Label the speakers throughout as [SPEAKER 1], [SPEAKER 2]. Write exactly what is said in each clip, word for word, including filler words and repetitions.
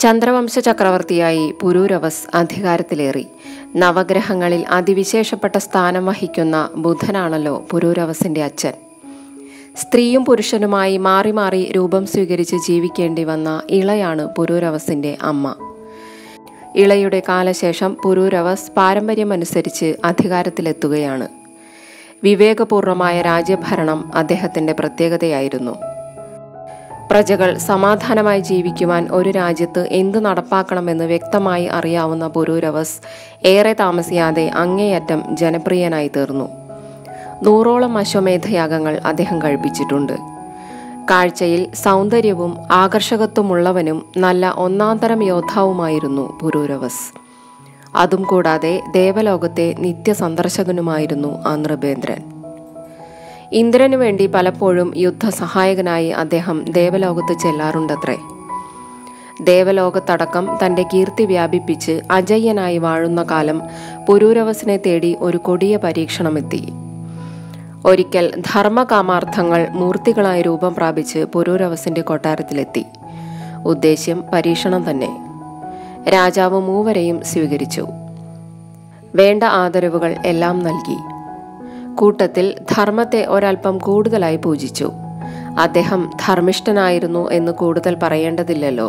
[SPEAKER 1] ചന്ദ്രവംശ ചക്രവർത്തിയായി പുരൂരവസ് അധികാരത്തിലേറി. നവഗ്രഹങ്ങളിൽ അതിവിശേഷപ്പെട്ട സ്ഥാനം വഹിക്കുന്ന ബുധനാണല്ലോ പുരൂരവസിന്റെ അച്ഛൻ. സ്ത്രീയും പുരുഷനുമായി മാറി മാറി രൂപം സ്വീകരിച്ച് ജീവിക്കേണ്ടി വന്ന ഇളയാണ് പുരൂരവസിന്റെ അമ്മ. ഇളയുടെ കാലശേഷം പുരൂരവസ് പാരമ്പര്യമനുസരിച്ച് അധികാരത്തിലെത്തുകയാണ്. വിവേകപൂർണമായ രാജ്യഭരണം അദ്ദേഹത്തിന്റെ പ്രത്യേകതയായിരുന്നു. പ്രജകൾ സമാധാനമായി ജീവിക്കുവാൻ ഒരു രാജ്യത്ത് എന്തു നടപ്പാക്കണമെന്ന് വ്യക്തമായി അറിയാവുന്ന പുരൂരവസ് ഏറെ താമസിയാതെ അങ്ങേയറ്റം ജനപ്രിയനായി തീർന്നു. നൂറോളം അശ്വമേധയാഗങ്ങൾ അദ്ദേഹം കഴിപ്പിച്ചിട്ടുണ്ട്. കാഴ്ചയിൽ സൗന്ദര്യവും ആകർഷകത്വമുള്ളവനും നല്ല ഒന്നാന്തരം യോദ്ധാവുമായിരുന്നു പുരൂരവസ്. അതും കൂടാതെ ദേവലോകത്തെ നിത്യസന്ദർശകനുമായിരുന്നു ആ നൃപേന്ദ്രൻ. ഇന്ദ്രനു വേണ്ടി പലപ്പോഴും യുദ്ധസഹായകനായി അദ്ദേഹം ദേവലോകത്ത് ചെല്ലാറുണ്ടത്രേ. ദേവലോകത്തടക്കം തന്റെ കീർത്തി വ്യാപിപ്പിച്ച് അജയ്യനായി വാഴുന്ന കാലം പുരൂരവസിനെ തേടി ഒരു കൊടിയ പരീക്ഷണമെത്തി. ഒരിക്കൽ ധർമ്മകാമാർത്ഥങ്ങൾ മൂർത്തികളായി രൂപം പ്രാപിച്ച് പുരൂരവസിന്റെ കൊട്ടാരത്തിലെത്തി. ഉദ്ദേശ്യം പരീക്ഷണം തന്നെ. രാജാവ് മൂവരെയും സ്വീകരിച്ചു. വേണ്ട ആദരവുകൾ എല്ലാം നൽകി. കൂട്ടത്തിൽ ധർമ്മത്തെ ഒരൽപ്പം കൂടുതലായി പൂജിച്ചു. അദ്ദേഹം ധർമ്മിഷ്ഠനായിരുന്നു എന്ന് കൂടുതൽ പറയേണ്ടതില്ലല്ലോ.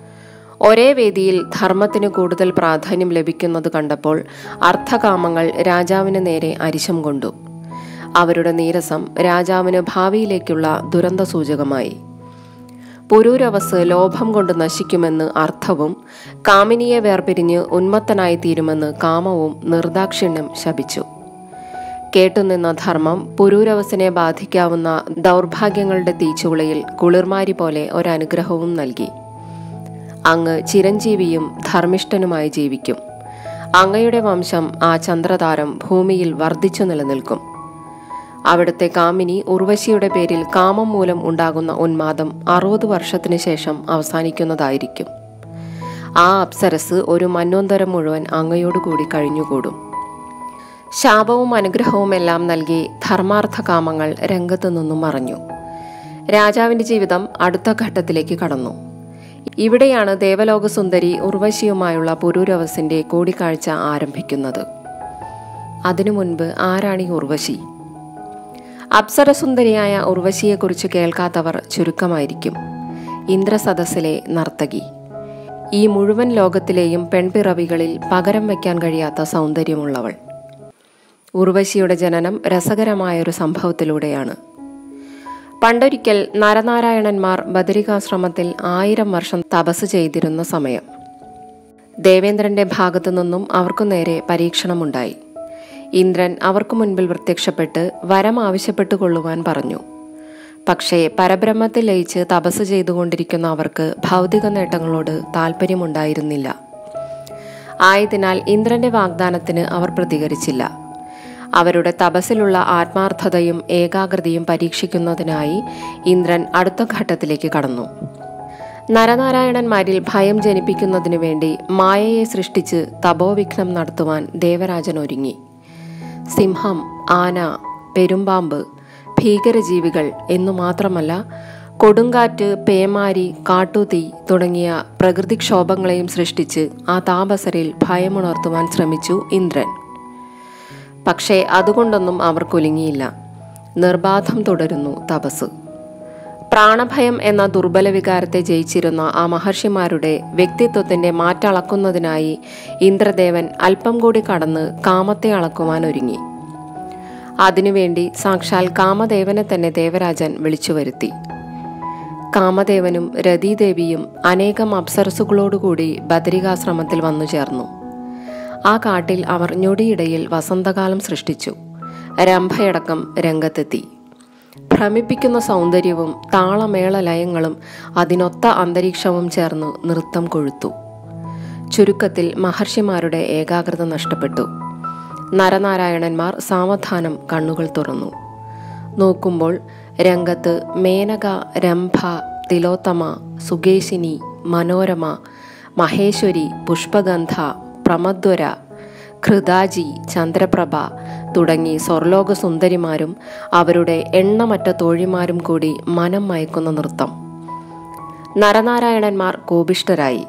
[SPEAKER 1] ഒരേ വേദിയിൽ ധർമ്മത്തിന് കൂടുതൽ പ്രാധാന്യം ലഭിക്കുന്നത് കണ്ടപ്പോൾ അർത്ഥകാമങ്ങൾ രാജാവിന് നേരെ അരിശം കൊണ്ടു. അവരുടെ നീരസം രാജാവിന് ഭാവിയിലേക്കുള്ള ദുരന്ത സൂചകമായി. പുരൂരവസ് ലോഭം കൊണ്ട് നശിക്കുമെന്ന് അർത്ഥവും കാമിനിയെ വേർപിരിഞ്ഞ് ഉന്മത്തനായി തീരുമെന്ന് കാമവും നിർദാക്ഷിണ്യം ശപിച്ചു. കേട്ടുനിന്ന ധർമ്മം പുരൂരവസിനെ ബാധിക്കാവുന്ന ദൗർഭാഗ്യങ്ങളുടെ തീച്ചുളയിൽ കുളിർമാരി പോലെ ഒരനുഗ്രഹവും നൽകി. അങ്ങ് ചിരഞ്ജീവിയും ധർമ്മിഷ്ഠനുമായി ജീവിക്കും. അങ്ങയുടെ വംശം ആ ചന്ദ്രതാരം ഭൂമിയിൽ വർദ്ധിച്ചു നിലനിൽക്കും. അവിടുത്തെ കാമിനി ഉർവശിയുടെ പേരിൽ കാമം മൂലം ഉണ്ടാകുന്ന ഉന്മാദം അറുപത് വർഷത്തിനു ശേഷം അവസാനിക്കുന്നതായിരിക്കും. ആ അപ്സരസ് ഒരു മന്വന്തരം മുഴുവൻ അങ്ങയോടുകൂടി കഴിഞ്ഞുകൂടും. ശാപവും അനുഗ്രഹവും എല്ലാം നൽകി ധർമാർത്ഥ കാമങ്ങൾ രംഗത്തു നിന്നും മറഞ്ഞു. രാജാവിന്റെ ജീവിതം അടുത്ത ഘട്ടത്തിലേക്ക് കടന്നു. ഇവിടെയാണ് ദേവലോകസുന്ദരി ഉർവശിയുമായുള്ള പുരൂരവസിന്റെ കൂടിക്കാഴ്ച ആരംഭിക്കുന്നത്. അതിനു മുൻപ് ആരാണീ ഉർവശി? അപ്സരസുന്ദരിയായ ഉർവശിയെക്കുറിച്ച് കേൾക്കാത്തവർ ചുരുക്കമായിരിക്കും. ഇന്ദ്രസദസ്സിലെ നർത്തകി. ഈ മുഴുവൻ ലോകത്തിലെയും പെൺപിറവികളിൽ പകരം വയ്ക്കാൻ കഴിയാത്ത സൗന്ദര്യമുള്ളവൾ. ഉർവശിയുടെ ജനനം രസകരമായൊരു സംഭവത്തിലൂടെയാണ്. പണ്ടൊരിക്കൽ നരനാരായണന്മാർ ബദരികാശ്രമത്തിൽ ആയിരം വർഷം തപസ് ചെയ്തിരുന്ന സമയം ദേവേന്ദ്രന്റെ ഭാഗത്തു നിന്നും അവർക്കു നേരെ പരീക്ഷണമുണ്ടായി. ഇന്ദ്രൻ അവർക്കു മുൻപിൽ പ്രത്യക്ഷപ്പെട്ട് വരം ആവശ്യപ്പെട്ടു കൊള്ളുവാൻ പറഞ്ഞു. പക്ഷേ പരബ്രഹ്മത്തിൽ ലയിച്ച് തപസ് ചെയ്തുകൊണ്ടിരിക്കുന്ന അവർക്ക് ഭൗതിക നേട്ടങ്ങളോട് താല്പര്യമുണ്ടായിരുന്നില്ല. ആയതിനാൽ ഇന്ദ്രന്റെ വാഗ്ദാനത്തിന് അവർ പ്രതികരിച്ചില്ല. അവരുടെ തപസ്സിലുള്ള ആത്മാർത്ഥതയും ഏകാഗ്രതയും പരീക്ഷിക്കുന്നതിനായി ഇന്ദ്രൻ അടുത്ത ഘട്ടത്തിലേക്ക് കടന്നു. നരനാരായണന്മാരിൽ ഭയം ജനിപ്പിക്കുന്നതിനു വേണ്ടി മായയെ സൃഷ്ടിച്ച് തപോവിഘ്നം നടത്തുവാൻ ദേവരാജൻ ഒരുങ്ങി. സിംഹം, ആന, പെരുമ്പാമ്പ്, ഭീകരജീവികൾ എന്നു മാത്രമല്ല കൊടുങ്കാറ്റ്, പേമാരി, കാട്ടുതീ തുടങ്ങിയ പ്രകൃതിക്ഷോഭങ്ങളെയും സൃഷ്ടിച്ച് ആ താപസരിൽ ഭയമുണർത്തുവാൻ ശ്രമിച്ചു ഇന്ദ്രൻ. പക്ഷേ അതുകൊണ്ടൊന്നും അവർ കുലുങ്ങിയില്ല. നിർബാധം തുടരുന്നു തപസ്. പ്രാണഭയം എന്ന ദുർബല വികാരത്തെ ജയിച്ചിരുന്ന ആ മഹർഷിമാരുടെ വ്യക്തിത്വത്തിന്റെ മാറ്റളക്കുന്നതിനായി ഇന്ദ്രദേവൻ അല്പം കൂടി കടന്ന് കാമത്തെ അളക്കുവാൻ ഒരുങ്ങി. അതിനുവേണ്ടി സാക്ഷാൽ കാമദേവനെ തന്നെ ദേവരാജൻ വിളിച്ചു വരുത്തി. കാമദേവനും രതീദേവിയും അനേകം അപ്സരസുകളോടുകൂടി ബദരികാശ്രമത്തിൽ വന്നു ചേർന്നു. ആ കാട്ടിൽ അവർ ഞൊടിയിടയിൽ വസന്തകാലം സൃഷ്ടിച്ചു. രംഭയടക്കം രംഗത്തെത്തി. ഭ്രമിപ്പിക്കുന്ന സൗന്ദര്യവും താളമേള ലയങ്ങളും അതിനൊത്ത അന്തരീക്ഷവും ചേർന്ന് നൃത്തം കൊഴുത്തു. ചുരുക്കത്തിൽ മഹർഷിമാരുടെ ഏകാഗ്രത നഷ്ടപ്പെട്ടു. നരനാരായണന്മാർ സാവധാനം കണ്ണുകൾ തുറന്നു. നോക്കുമ്പോൾ രംഗത്ത് മേനക, രംഭ, തിലോത്തമ, സുകേശിനി, മനോരമ, മഹേശ്വരി, പുഷ്പഗന്ധ, പ്രമദ്വര, ഘൃതാജി, ചന്ദ്രപ്രഭ തുടങ്ങി സ്വർലോക സുന്ദരിമാരും അവരുടെ എണ്ണമറ്റ തോഴിമാരും കൂടി മനം മയക്കുന്ന നൃത്തം. നരനാരായണന്മാർ കോപിഷ്ഠരായി.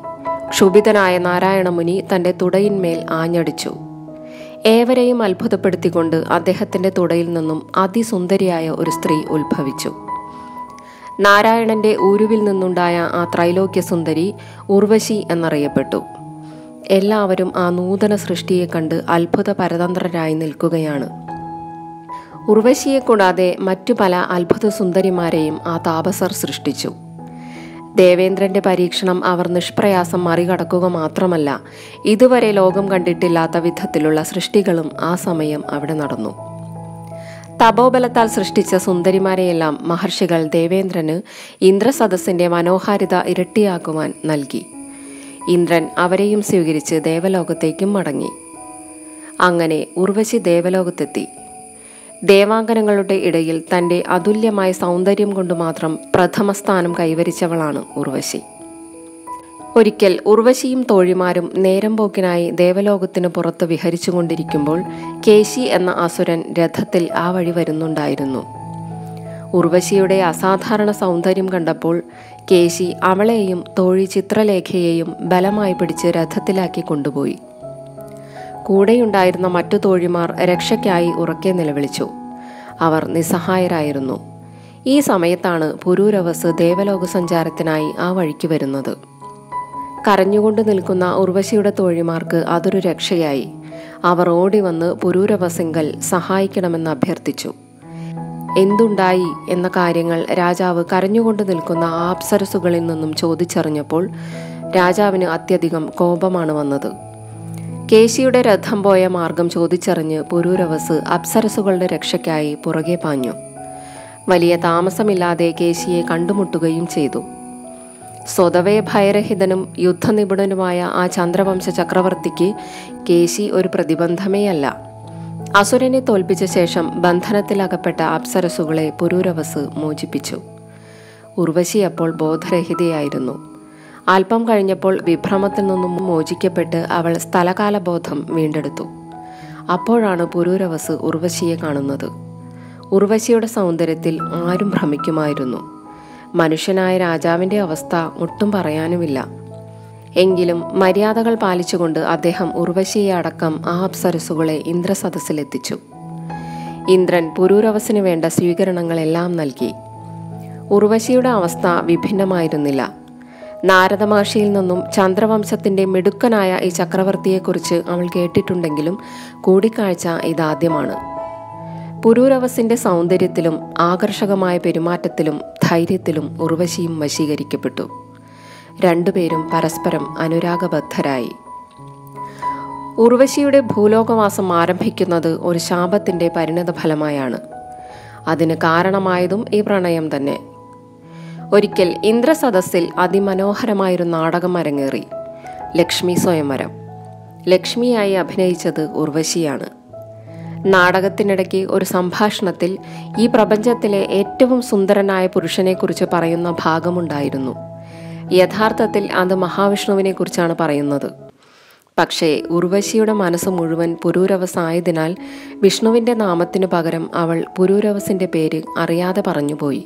[SPEAKER 1] ക്ഷുഭിതനായ നാരായണമുനി തൻ്റെ തുടയിന്മേൽ ആഞ്ഞടിച്ചു. ഏവരെയും അത്ഭുതപ്പെടുത്തിക്കൊണ്ട് അദ്ദേഹത്തിൻ്റെ തുടയിൽ നിന്നും അതിസുന്ദരിയായ ഒരു സ്ത്രീ ഉത്ഭവിച്ചു. നാരായണന്റെ ഊരുവിൽ നിന്നുണ്ടായ ആ ത്രൈലോക്യസുന്ദരി ഉർവശി എന്നറിയപ്പെട്ടു. എല്ലാവരും ആ നൂതന സൃഷ്ടിയെ കണ്ട് അത്ഭുത പരതന്ത്രരായി നിൽക്കുകയാണ്. ഉർവശിയെ കൂടാതെ മറ്റു പല അത്ഭുത സുന്ദരിമാരെയും ആ താപസർ സൃഷ്ടിച്ചു. ദേവേന്ദ്രന്റെ പരീക്ഷണം അവർ നിഷ്പ്രയാസം മറികടക്കുക മാത്രമല്ല, ഇതുവരെ ലോകം കണ്ടിട്ടില്ലാത്ത വിധത്തിലുള്ള സൃഷ്ടികളും ആ സമയം അവിടെ നടന്നു. തപോബലത്താൽ സൃഷ്ടിച്ച സുന്ദരിമാരെയെല്ലാം മഹർഷികൾ ദേവേന്ദ്രന് ഇന്ദ്രസദസ്സിന്റെ മനോഹാരിത ഇരട്ടിയാക്കുവാൻ നൽകി. ഇന്ദ്രൻ അവരെയും സ്വീകരിച്ച് ദേവലോകത്തേക്കും മടങ്ങി. അങ്ങനെ ഉർവശി ദേവലോകത്തെത്തി. ദേവാംഗനങ്ങളുടെ ഇടയിൽ തൻ്റെ അതുല്യമായ സൗന്ദര്യം കൊണ്ട് മാത്രം പ്രഥമ സ്ഥാനം കൈവരിച്ചവളാണ് ഉർവശി. ഒരിക്കൽ ഉർവശിയും തോഴിമാരും നേരം പോക്കിനായി ദേവലോകത്തിന് പുറത്ത് വിഹരിച്ചു കൊണ്ടിരിക്കുമ്പോൾ കേശി എന്ന അസുരൻ രഥത്തിൽ ആ വഴി വരുന്നുണ്ടായിരുന്നു. ഉർവശിയുടെ അസാധാരണ സൗന്ദര്യം കണ്ടപ്പോൾ കേശി അവളെയും തോഴി ചിത്രലേഖയെയും ബലമായി പിടിച്ച് രഥത്തിലാക്കി കൊണ്ടുപോയി. കൂടെയുണ്ടായിരുന്ന മറ്റു തോഴിമാർ രക്ഷയ്ക്കായി ഉറക്കെ നിലവിളിച്ചു. അവർ നിസ്സഹായരായിരുന്നു. ഈ സമയത്താണ് പുരൂരവസ് ദേവലോക സഞ്ചാരത്തിനായി ആ വഴിക്ക് വരുന്നത്. കരഞ്ഞുകൊണ്ട് നിൽക്കുന്ന ഉർവശിയുടെ തോഴിമാർക്ക് അതൊരു രക്ഷയായി. അവർ ഓടി വന്ന് പുരൂരവസിങ്കൽ സഹായിക്കണമെന്ന് അഭ്യർത്ഥിച്ചു. എന്തുണ്ടായി എന്ന കാര്യങ്ങൾ രാജാവ് കരഞ്ഞുകൊണ്ട് നിൽക്കുന്ന അപ്സരസുകളിൽ നിന്നും ചോദിച്ചറിഞ്ഞപ്പോൾ രാജാവിന് അത്യധികം കോപമാണ് വന്നത്. കേശിയുടെ രഥം പോയ മാർഗം ചോദിച്ചറിഞ്ഞ് പുരൂരവസ് അപ്സരസുകളുടെ രക്ഷയ്ക്കായി പുറകെ പാഞ്ഞു. വലിയ താമസമില്ലാതെ കേശിയെ കണ്ടുമുട്ടുകയും ചെയ്തു. സ്വതവേ ഭയരഹിതനും യുദ്ധനിപുണനുമായ ആ ചന്ദ്രവംശ ചക്രവർത്തിക്ക് കേശി ഒരു പ്രതിബന്ധമേയല്ല. അസുരനെ തോൽപ്പിച്ച ശേഷം ബന്ധനത്തിലകപ്പെട്ട അപ്സരസുകളെ പുരൂരവസ് മോചിപ്പിച്ചു. ഉർവശി അപ്പോൾ ബോധരഹിതയായിരുന്നു. അല്പം കഴിഞ്ഞപ്പോൾ വിഭ്രമത്തിൽ നിന്നും മോചിക്കപ്പെട്ട് അവൾ സ്ഥലകാലബോധം വീണ്ടെടുത്തു. അപ്പോഴാണ് പുരൂരവസ് ഉർവശിയെ കാണുന്നത്. ഉർവശിയുടെ സൗന്ദര്യത്തിൽ ആരും ഭ്രമിക്കുമായിരുന്നു. മനുഷ്യനായ രാജാവിൻ്റെ അവസ്ഥ ഒട്ടും പറയാനുമില്ല. എങ്കിലും മര്യാദകൾ പാലിച്ചുകൊണ്ട് അദ്ദേഹം ഉർവശിയെ അടക്കം ആ അപ്സരസുകളെ ഇന്ദ്രസദസ്സിലെത്തിച്ചു. ഇന്ദ്രൻ പുരൂരവസിന് വേണ്ട സ്വീകരണങ്ങളെല്ലാം നൽകി. ഉർവശിയുടെ അവസ്ഥ വിഭിന്നമായിരുന്നില്ല. നാരദ മഹർഷിയിൽ നിന്നും ചന്ദ്രവംശത്തിന്റെ മിടുക്കനായ ഈ ചക്രവർത്തിയെക്കുറിച്ച് അവൾ കേട്ടിട്ടുണ്ടെങ്കിലും കൂടിക്കാഴ്ച ഇതാദ്യമാണ്. പുരൂരവസിന്റെ സൗന്ദര്യത്തിലും ആകർഷകമായ പെരുമാറ്റത്തിലും ധൈര്യത്തിലും ഉർവശിയും വശീകരിക്കപ്പെട്ടു. രണ്ടുപേരും പരസ്പരം അനുരാഗബദ്ധരായി. ഉർവശിയുടെ ഭൂലോകവാസം ആരംഭിക്കുന്നത് ഒരു ശാപത്തിന്റെ പരിണത ഫലമായാണ്. അതിന് കാരണമായതും ഈ പ്രണയം തന്നെ. ഒരിക്കൽ ഇന്ദ്രസദസ്സിൽ അതിമനോഹരമായൊരു നാടകം അരങ്ങേറി. ലക്ഷ്മി സ്വയംവരം. ലക്ഷ്മിയായി അഭിനയിച്ചത് ഉർവശിയാണ്. നാടകത്തിനിടയ്ക്ക് ഒരു സംഭാഷണത്തിൽ ഈ പ്രപഞ്ചത്തിലെ ഏറ്റവും സുന്ദരനായ പുരുഷനെക്കുറിച്ച് പറയുന്ന ഭാഗമുണ്ടായിരുന്നു. യഥാർത്ഥത്തിൽ അത് മഹാവിഷ്ണുവിനെ കുറിച്ചാണ് പറയുന്നത്. പക്ഷേ ഉർവശിയുടെ മനസ്സ് മുഴുവൻ പുരൂരവസായതിനാൽ വിഷ്ണുവിൻ്റെ നാമത്തിനു പകരം അവൾ പുരൂരവസിൻ്റെ പേര് അറിയാതെ പറഞ്ഞുപോയി.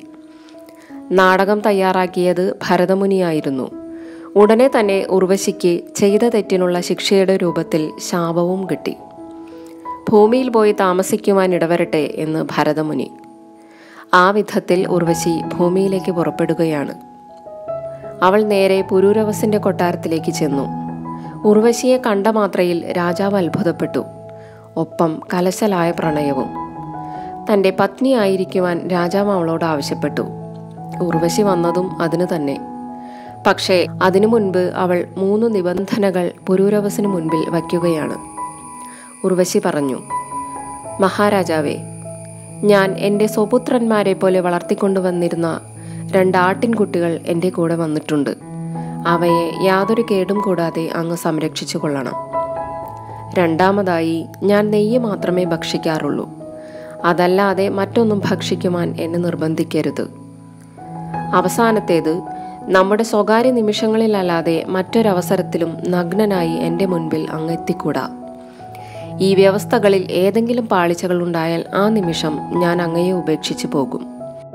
[SPEAKER 1] നാടകം തയ്യാറാക്കിയത് ഭരതമുനിയായിരുന്നു. ഉടനെ തന്നെ ഉർവശിക്ക് ചെയ്ത തെറ്റിനുള്ള ശിക്ഷയുടെ രൂപത്തിൽ ശാപവും കിട്ടി. ഭൂമിയിൽ പോയി താമസിക്കുവാൻ ഇടവരട്ടെ എന്ന് ഭരതമുനി. ആ വിധത്തിൽ ഉർവശി ഭൂമിയിലേക്ക് പുറപ്പെടുകയാണ്. അവൾ നേരെ പുരൂരവസിന്റെ കൊട്ടാരത്തിലേക്ക് ചെന്നു. ഉർവശിയെ കണ്ട മാത്രയിൽ രാജാവ് അത്ഭുതപ്പെട്ടു. ഒപ്പം കലശലായ പ്രണയവും. തൻ്റെ പത്നിയായിരിക്കുവാൻ രാജാവ് അവളോട് ആവശ്യപ്പെട്ടു. ഉർവശി വന്നതും അതിനു തന്നെ. പക്ഷേ അതിനു മുൻപ് അവൾ മൂന്ന് നിബന്ധനകൾ പുരൂരവസിന് മുൻപിൽ വയ്ക്കുകയാണ്. ഉർവശി പറഞ്ഞു, മഹാരാജാവേ, ഞാൻ എൻ്റെ സ്വപുത്രന്മാരെ പോലെ വളർത്തിക്കൊണ്ടുവന്നിരുന്ന രണ്ടാട്ടിൻകുട്ടികൾ എൻ്റെ കൂടെ വന്നിട്ടുണ്ട്. അവയെ യാതൊരു കേടും കൂടാതെ അങ്ങ് സംരക്ഷിച്ചു കൊള്ളണം. രണ്ടാമതായി, ഞാൻ നെയ്യ് മാത്രമേ ഭക്ഷിക്കാറുള്ളൂ. അതല്ലാതെ മറ്റൊന്നും ഭക്ഷിക്കുവാൻ എന്നെ നിർബന്ധിക്കരുത്. അവസാനത്തേത്, നമ്മുടെ സ്വകാര്യ നിമിഷങ്ങളിലല്ലാതെ മറ്റൊരവസരത്തിലും നഗ്നനായി എൻ്റെ മുൻപിൽ അങ്ങ് എത്തിക്കൂടാ. ഈ വ്യവസ്ഥകളിൽ ഏതെങ്കിലും പാളിച്ചകൾ ഉണ്ടായാൽ ആ നിമിഷം ഞാൻ അങ്ങയെ ഉപേക്ഷിച്ചു പോകും.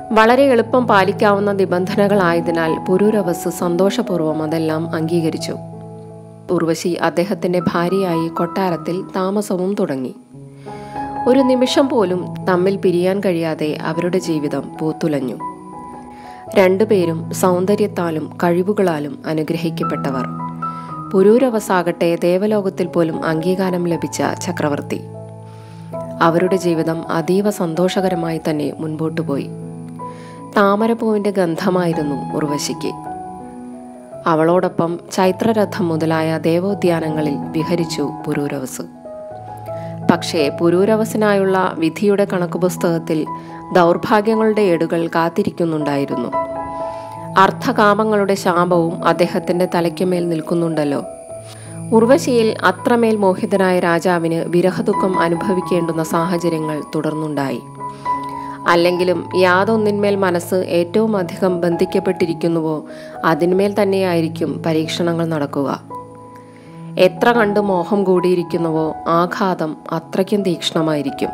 [SPEAKER 1] വളരെ എളുപ്പം പാലിക്കാവുന്ന നിബന്ധനകളായതിനാൽ പുരൂരവസ് സന്തോഷപൂർവ്വം അതെല്ലാം അംഗീകരിച്ചു. ഉർവശി അദ്ദേഹത്തിന്റെ ഭാര്യയായി കൊട്ടാരത്തിൽ താമസവും തുടങ്ങി. ഒരു നിമിഷം പോലും തമ്മിൽ പിരിയാൻ കഴിയാതെ അവരുടെ ജീവിതം പൂത്തുലഞ്ഞു. രണ്ടുപേരും സൗന്ദര്യത്താലും കഴിവുകളാലും അനുഗ്രഹിക്കപ്പെട്ടവർ. പുരൂരവസാകട്ടെ ദേവലോകത്തിൽ പോലും അംഗീകാരം ലഭിച്ച ചക്രവർത്തി. അവരുടെ ജീവിതം അതീവ സന്തോഷകരമായി തന്നെ മുൻപോട്ടു പോയി. താമരപ്പൂവിന്റെ ഗന്ധമായിരുന്നു ഉർവശിക്ക്. അവളോടൊപ്പം ചൈത്രരഥം മുതലായ ദേവോദ്യാനങ്ങളിൽ വിഹരിച്ചു പുരൂരവസ്. പക്ഷേ പുരൂരവസിനായുള്ള വിധിയുടെ കണക്കുപുസ്തകത്തിൽ ദൗർഭാഗ്യങ്ങളുടെ ഏടുകൾ കാത്തിരിക്കുന്നുണ്ടായിരുന്നു. അർത്ഥകാമങ്ങളുടെ ശാപവും അദ്ദേഹത്തിന്റെ തലയ്ക്കുമേൽ നിൽക്കുന്നുണ്ടല്ലോ. ഉർവശിയിൽ അത്രമേൽ മോഹിതനായ രാജാവിന് വിരഹദുഃഖം അനുഭവിക്കേണ്ടുന്ന സാഹചര്യങ്ങൾ തുടർന്നുണ്ടായി. അല്ലെങ്കിലും യാതൊന്നിന്മേൽ മനസ്സ് ഏറ്റവും അധികം ബന്ധിക്കപ്പെട്ടിരിക്കുന്നുവോ അതിന്മേൽ തന്നെയായിരിക്കും പരീക്ഷണങ്ങൾ നടക്കുക. എത്ര കണ്ട് മോഹം കൂടിയിരിക്കുന്നുവോ ആഘാതം അത്രയ്ക്കും തീക്ഷ്ണമായിരിക്കും.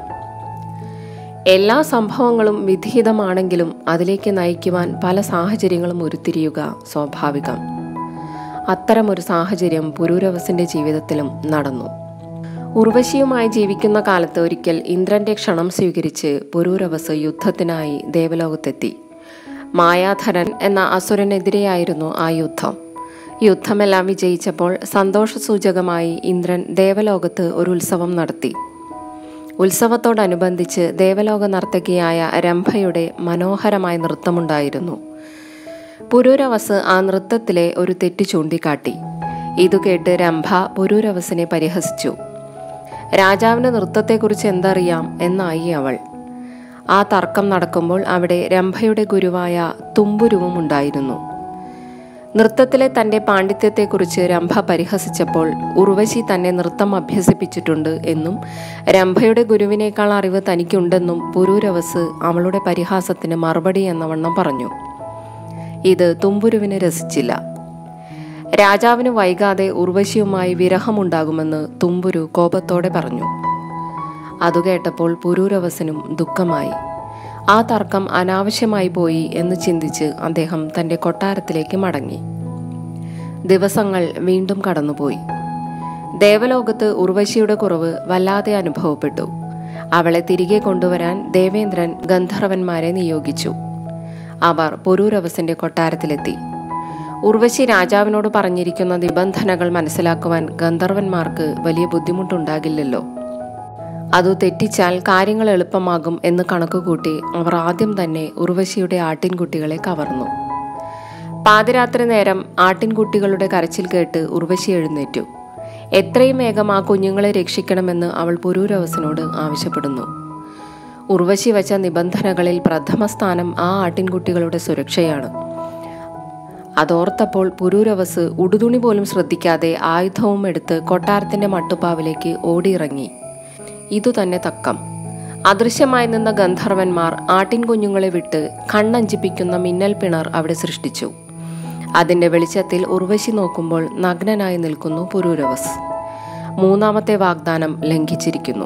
[SPEAKER 1] എല്ലാ സംഭവങ്ങളും വിധിഹിതമാണെങ്കിലും അതിലേക്ക് നയിക്കുവാൻ പല സാഹചര്യങ്ങളും ഉരുത്തിരിയുക സ്വാഭാവികം. അത്തരമൊരു സാഹചര്യം പുരൂരവസിന്റെ ജീവിതത്തിലും നടന്നു. ഉർവശിയുമായി ജീവിക്കുന്ന കാലത്ത് ഒരിക്കൽ ഇന്ദ്രന്റെ ക്ഷണം സ്വീകരിച്ച് പുരൂരവസ് യുദ്ധത്തിനായി ദേവലോകത്തെത്തി. മായാധരൻ എന്ന അസുരനെതിരെയായിരുന്നു ആ യുദ്ധം. യുദ്ധമെല്ലാം വിജയിച്ചപ്പോൾ സന്തോഷസൂചകമായി ഇന്ദ്രൻ ദേവലോകത്ത് ഒരു ഉത്സവം നടത്തി. ഉത്സവത്തോടനുബന്ധിച്ച് ദേവലോക നർത്തകിയായ രംഭയുടെ മനോഹരമായ നൃത്തമുണ്ടായിരുന്നു. പുരൂരവസ് ആ നൃത്തത്തിലെ ഒരു തെറ്റ് ചൂണ്ടിക്കാട്ടി. ഇതു കേട്ട് രംഭ പുരൂരവസിനെ പരിഹസിച്ചു. രാജാവിന്റെ നൃത്തത്തെക്കുറിച്ച് എന്തറിയാം എന്നായി അവൾ. ആ തർക്കം നടക്കുമ്പോൾ അവിടെ രംഭയുടെ ഗുരുവായ തുമ്പുരുവും ഉണ്ടായിരുന്നു. നൃത്തത്തിലെ തന്റെ പാണ്ഡിത്യത്തെക്കുറിച്ച് രംഭ പരിഹസിച്ചപ്പോൾ ഉർവശി തന്നെ നൃത്തം അഭ്യസിപ്പിച്ചിട്ടുണ്ട് എന്നും രംഭയുടെ ഗുരുവിനേക്കാൾ അറിവ് തനിക്കുണ്ടെന്നും പുരൂരവസ് അവളുടെ പരിഹാസത്തിന് മറുപടി എന്നവണ്ണം പറഞ്ഞു. ഇത് തുമ്പുരുവിന് രസിച്ചില്ല. രാജാവിന് വൈകാതെ ഉർവശിയുമായി വിരഹമുണ്ടാകുമെന്ന് തുമ്പുരു കോപത്തോടെ പറഞ്ഞു. അതു കേട്ടപ്പോൾ പുരൂരവസനും ദുഃഖമായി. ആ തർക്കം അനാവശ്യമായി പോയി എന്ന് ചിന്തിച്ച് അദ്ദേഹം തന്റെ കൊട്ടാരത്തിലേക്ക് മടങ്ങി. ദിവസങ്ങൾ വീണ്ടും കടന്നുപോയി. ദേവലോകത്ത് ഉർവശിയുടെ കുറവ് വല്ലാതെ അനുഭവപ്പെട്ടു. അവളെ തിരികെ കൊണ്ടുവരാൻ ദേവേന്ദ്രൻ ഗന്ധർവന്മാരെ നിയോഗിച്ചു. അവർ പുരൂരവസിന്റെ കൊട്ടാരത്തിലെത്തി. ഉർവശി രാജാവിനോട് പറഞ്ഞിരിക്കുന്ന നിബന്ധനകൾ മനസ്സിലാക്കുവാൻ ഗന്ധർവന്മാർക്ക് വലിയ ബുദ്ധിമുട്ടുണ്ടാകില്ലല്ലോ. അതു തെറ്റിച്ചാൽ കാര്യങ്ങൾ എളുപ്പമാകും എന്ന് കണക്കുകൂട്ടി അവർ ആദ്യം തന്നെ ഉർവശിയുടെ ആട്ടിൻകുട്ടികളെ കവർന്നു. പാതിരാത്രി നേരം ആട്ടിൻകുട്ടികളുടെ കരച്ചിൽ കേട്ട് ഉർവശി എഴുന്നേറ്റു. എത്രയും വേഗം ആ കുഞ്ഞുങ്ങളെ രക്ഷിക്കണമെന്ന് അവൾ പുരൂരവസിനോട് ആവശ്യപ്പെടുന്നു. ഉർവശി വച്ച നിബന്ധനകളിൽ പ്രഥമ സ്ഥാനം ആ ആട്ടിൻകുട്ടികളുടെ സുരക്ഷയാണ്. അതോർത്തപ്പോൾ പുരൂരവസ് ഉടുതുണി പോലും ശ്രദ്ധിക്കാതെ ആയുധവും എടുത്ത് കൊട്ടാരത്തിന്റെ മട്ടുപ്പാവിലേക്ക് ഓടിയിറങ്ങി. ഇതുതന്നെ തക്കം. അദൃശ്യമായി നിന്ന ഗന്ധർവന്മാർ ആട്ടിൻകുഞ്ഞുങ്ങളെ വിട്ട് കണ്ണഞ്ചിപ്പിക്കുന്ന മിന്നൽ പിണർ അവിടെ സൃഷ്ടിച്ചു. അതിന്റെ വെളിച്ചത്തിൽ ഉർവശി നോക്കുമ്പോൾ നഗ്നനായി നിൽക്കുന്നു പുരൂരവസ്. മൂന്നാമത്തെ വാഗ്ദാനം ലംഘിച്ചിരിക്കുന്നു.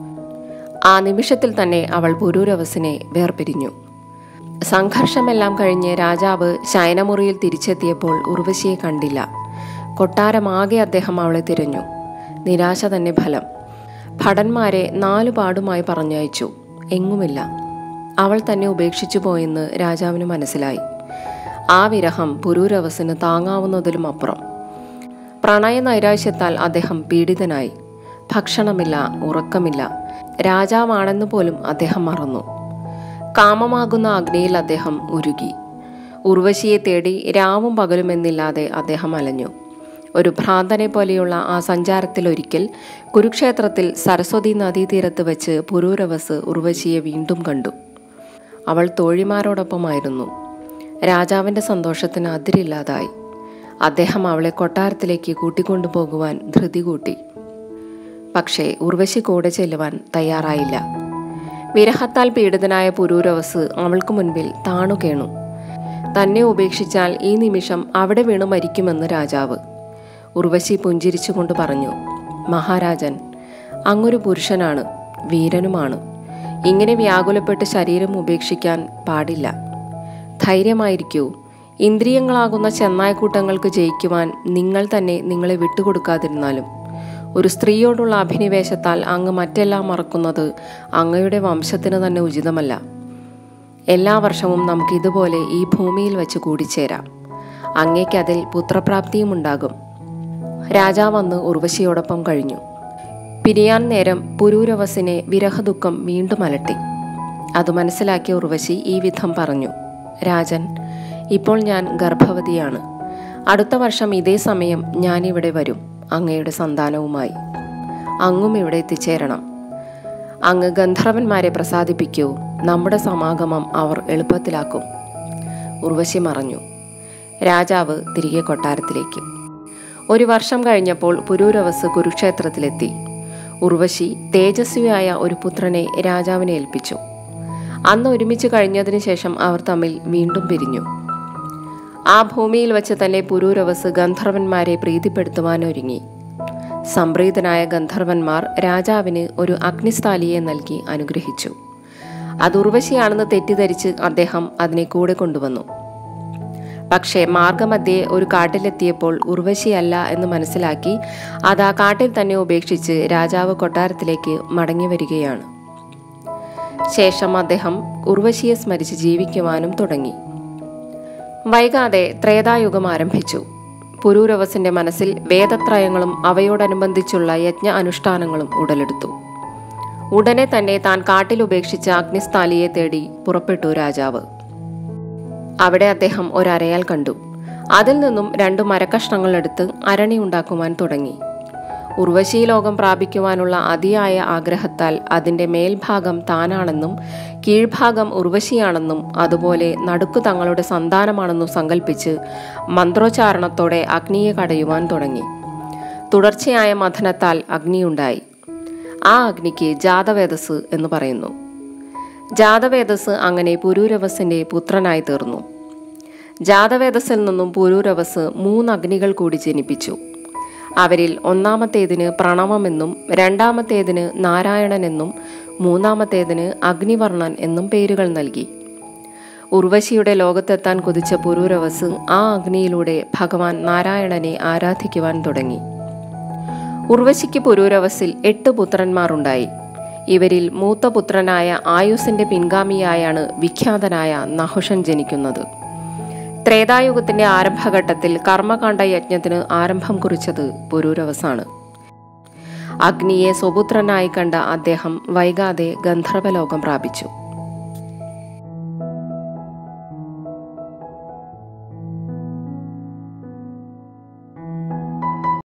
[SPEAKER 1] ആ നിമിഷത്തിൽ തന്നെ അവൾ പുരൂരവസിനെ വേർപിരിഞ്ഞു. സംഘർഷമെല്ലാം കഴിഞ്ഞ് രാജാവ് ശയനമുറിയിൽ തിരിച്ചെത്തിയപ്പോൾ ഉർവശിയെ കണ്ടില്ല. കൊട്ടാരമാകെ അദ്ദേഹം അവളെ തിരഞ്ഞു. നിരാശ തന്നെ ഫലം. ഭടന്മാരെ നാലുപാടുമായി പറഞ്ഞയച്ചു. എങ്ങുമില്ല. അവൾ തന്നെ ഉപേക്ഷിച്ചു പോയെന്ന് രാജാവിന് മനസ്സിലായി. ആ വിരഹം പുരൂരവസിന് താങ്ങാവുന്നതിലും അപ്പുറം. പ്രണയ നൈരാശ്യത്താൽ അദ്ദേഹം പീഡിതനായി. ഭക്ഷണമില്ല, ഉറക്കമില്ല. രാജാവാണെന്ന് പോലും അദ്ദേഹം മറന്നു. കാമമാകുന്ന അഗ്നിയിൽ അദ്ദേഹം ഉരുകി. ഉർവശിയെ തേടി രാവും പകലുമെന്നില്ലാതെ അദ്ദേഹം അലഞ്ഞു. ഒരു ഭ്രാന്തനെ പോലെയുള്ള ആ സഞ്ചാരത്തിൽ ഒരിക്കൽ കുരുക്ഷേത്രത്തിൽ സരസ്വതി നദീതീരത്ത് വെച്ച് പുരൂരവസ് ഉർവശിയെ വീണ്ടും കണ്ടു. അവൾ തോഴിമാരോടൊപ്പമായിരുന്നു. രാജാവിന്റെ സന്തോഷത്തിന് അതിരില്ലാതായി. അദ്ദേഹം അവളെ കൊട്ടാരത്തിലേക്ക് കൂട്ടിക്കൊണ്ടുപോകുവാൻ ധൃതി കൂട്ടി. പക്ഷേ ഉർവശി കൂടെ ചെല്ലുവാൻ തയ്യാറായില്ല. വിരഹത്താൽ പീഡിതനായ പുരൂരവസ് അവൾക്ക് മുൻപിൽ താണുകേണു. തന്നെ ഉപേക്ഷിച്ചാൽ ഈ നിമിഷം അവിടെ വീണു മരിക്കുമെന്ന് രാജാവ്. ഉർവശി പുഞ്ചിരിച്ചുകൊണ്ട് പറഞ്ഞു, മഹാരാജൻ, അങ്ങൊരു പുരുഷനാണ്, വീരനുമാണ്. ഇങ്ങനെ വ്യാകുലപ്പെട്ട് ശരീരം ഉപേക്ഷിക്കാൻ പാടില്ല. ധൈര്യമായിരിക്കൂ. ഇന്ദ്രിയങ്ങളാകുന്ന ചെന്നായ്ക്കൂട്ടങ്ങൾക്ക് ജയിക്കുവാൻ നിങ്ങൾ തന്നെ നിങ്ങളെ വിട്ടുകൊടുക്കാതിരുന്നാലും ഒരു സ്ത്രീയോടുള്ള അഭിനിവേശത്താൽ അങ്ങ് മറ്റെല്ലാം മറക്കുന്നത് അങ്ങയുടെ വംശത്തിന് തന്നെ ഉചിതമല്ല. എല്ലാ വർഷവും നമുക്ക് ഇതുപോലെ ഈ ഭൂമിയിൽ വെച്ച് കൂടിച്ചേരാം. അങ്ങേക്ക് അതിൽ പുത്രപ്രാപ്തിയും ഉണ്ടാകും. രാജാവ് അന്ന് ഉർവശിയോടൊപ്പം കഴിഞ്ഞു. പിരിയാൻ നേരം പുരൂരവസിനെ വിരഹദുഃഖം വീണ്ടും അലട്ടി. അത് മനസ്സിലാക്കിയ ഉർവശി ഈ വിധം പറഞ്ഞു: രാജൻ, ഇപ്പോൾ ഞാൻ ഗർഭവതിയാണ്. അടുത്ത വർഷം ഇതേ സമയം ഞാനിവിടെ വരും, അങ്ങയുടെ സന്താനവുമായി. അങ്ങും ഇവിടെ എത്തിച്ചേരണം. അങ്ങ് ഗന്ധർവന്മാരെ പ്രസാദിപ്പിക്കൂ. നമ്മുടെ സമാഗമം അവർ എളുപ്പത്തിലാക്കും. ഉർവശി മറഞ്ഞു. രാജാവ് തിരികെ കൊട്ടാരത്തിലേക്ക്. ഒരു വർഷം കഴിഞ്ഞപ്പോൾ പുരൂരവസ് കുരുക്ഷേത്രത്തിലെത്തി. ഉർവശി തേജസ്വിയായ ഒരു പുത്രനെ രാജാവിനെ ഏൽപ്പിച്ചു. അന്ന് ഒരുമിച്ച് കഴിഞ്ഞതിന് ശേഷം അവർ തമ്മിൽ വീണ്ടും പിരിഞ്ഞു. ആ ഭൂമിയിൽ വച്ച് തന്നെ പുരൂരവസ് ഗന്ധർവന്മാരെ പ്രീതിപ്പെടുത്തുവാനൊരുങ്ങി. സംപ്രീതനായ ഗന്ധർവന്മാർ രാജാവിന് ഒരു അഗ്നിസ്ഥാലിയെ നൽകി അനുഗ്രഹിച്ചു. അത് ഉർവശിയാണെന്ന് തെറ്റിദ്ധരിച്ച് അദ്ദേഹം അതിനെ കൂടെ കൊണ്ടുവന്നു. പക്ഷേ മാർഗമധ്യേ ഒരു കാട്ടിലെത്തിയപ്പോൾ ഉർവശിയല്ല എന്ന് മനസ്സിലാക്കി അത് ആ കാട്ടിൽ തന്നെ ഉപേക്ഷിച്ച് രാജാവ് കൊട്ടാരത്തിലേക്ക് മടങ്ങി വരികയാണ്. ശേഷം അദ്ദേഹം ഉർവശിയെ സ്മരിച്ച് ജീവിക്കുവാനും തുടങ്ങി. വൈകാതെ ത്രേതായുഗം ആരംഭിച്ചു. പുരൂരവസിന്റെ മനസ്സിൽ വേദത്രയങ്ങളും അവയോടനുബന്ധിച്ചുള്ള യജ്ഞ അനുഷ്ഠാനങ്ങളും ഉടലെടുത്തു. ഉടനെ തന്നെ താൻ കാട്ടിൽ ഉപേക്ഷിച്ച അഗ്നിസ്ഥാലിയെ തേടി പുറപ്പെട്ടു രാജാവ്. അവിടെ അദ്ദേഹം ഒരരയാൽ കണ്ടു. അതിൽ നിന്നും രണ്ടു മരക്കഷ്ണങ്ങൾ എടുത്ത് അരണി ഉണ്ടാക്കുവാൻ തുടങ്ങി. ഉർവശി ലോകം പ്രാപിക്കുവാനുള്ള അതിയായ ആഗ്രഹത്താൽ അതിൻ്റെ മേൽഭാഗം താനാണെന്നും കീഴ്ഭാഗം ഉർവശിയാണെന്നും അതുപോലെ നടുക്കു തങ്ങളുടെ സന്താനമാണെന്നും സങ്കല്പിച്ച് മന്ത്രോച്ചാരണത്തോടെ അഗ്നിയെ കടയുവാൻ തുടങ്ങി. തുടർച്ചയായ മഥനത്താൽ അഗ്നിയുണ്ടായി. ആ അഗ്നിക്ക് ജാതവേദസ് എന്ന് പറയുന്നു. ജാതവേദസ് അങ്ങനെ പുരൂരവസിന്റെ പുത്രനായി തീർന്നു. ജാതവേദസിൽ നിന്നും പുരൂരവസ് മൂന്ന് അഗ്നികൾ കൂടി ജനിപ്പിച്ചു. അവരിൽ ഒന്നാമത്തേതിന് പ്രണവമെന്നും രണ്ടാമത്തേതിന് നാരായണനെന്നും മൂന്നാമത്തേതിന് അഗ്നിവർണ്ണൻ എന്നും പേരുകൾ നൽകി. ഉർവശിയുടെ ലോകത്തെത്താൻ കൊതിച്ച പുരൂരവസ് ആ അഗ്നിയിലൂടെ ഭഗവാൻ നാരായണനെ ആരാധിക്കുവാൻ തുടങ്ങി. ഉർവശിക്ക് പുരൂരവസിൽ എട്ട് പുത്രന്മാരുണ്ടായി. ഇവരിൽ മൂത്ത പുത്രനായ ആയുസിന്റെ പിൻഗാമിയായാണ് വിഖ്യാതനായ നഹുഷൻ ജനിക്കുന്നത്. ത്രേതായുഗത്തിന്റെ ആരംഭഘട്ടത്തിൽ കർമ്മകാണ്ഡ യജ്ഞത്തിന് ആരംഭം കുറിച്ചത് പുരൂരവസാണ്. അഗ്നിയെ സ്വപുത്രനായി കണ്ട അദ്ദേഹം വൈകാതെ ഗന്ധർവലോകം പ്രാപിച്ചു.